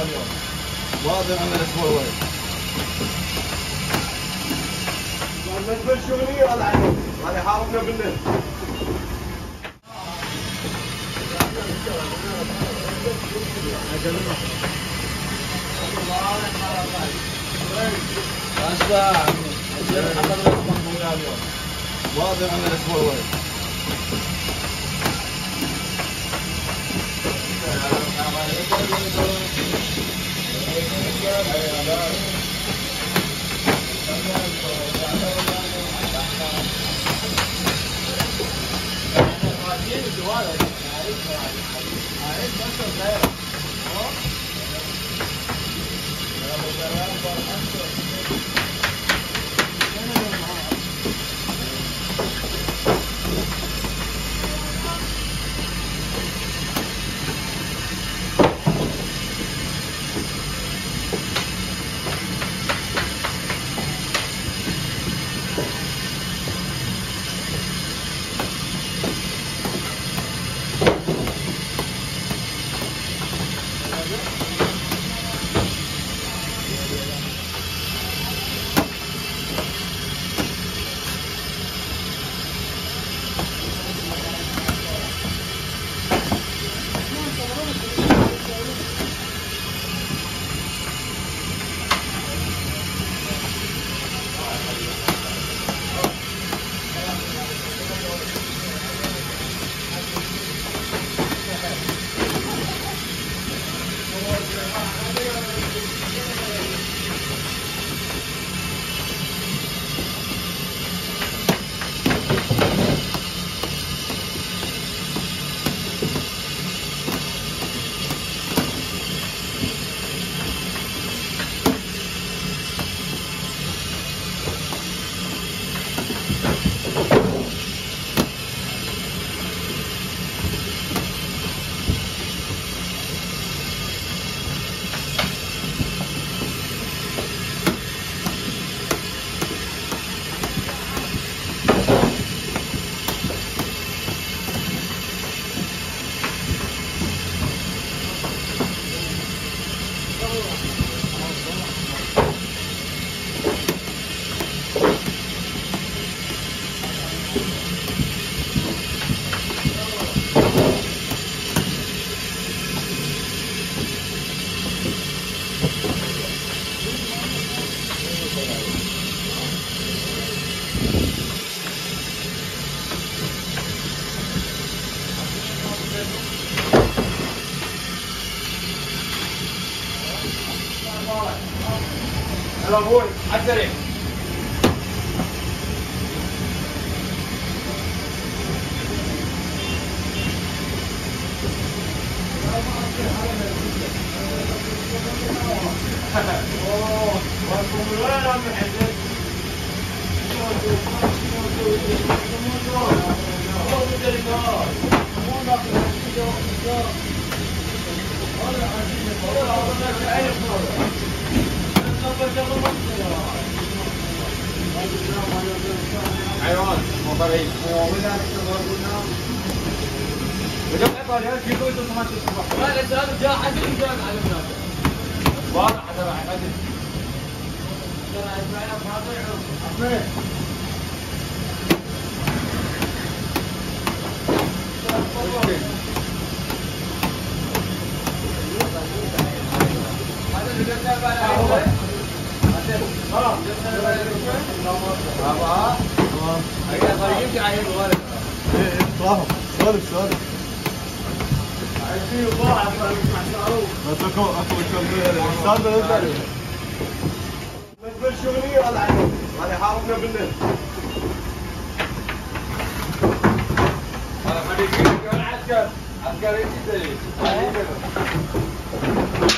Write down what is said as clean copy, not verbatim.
اليوم. واضح ان الاسبوع وين. ما تبل شغلي ولا عنه. هذا حاربنا بالليل. واضح ان الاسبوع وين. يلا ابوي على السريع. حيوان مو طبيعي. وجمع ايطاليا كيلو يسمى الصبح. لا الاسلام جاء حد جاء على الناس. واضح هذا راح يقدم. ترى اسمعنا فاضي ما تبل شغلي ولا عنه. هذا حاربنا بالليل. هذا خليك العسكر عسكري.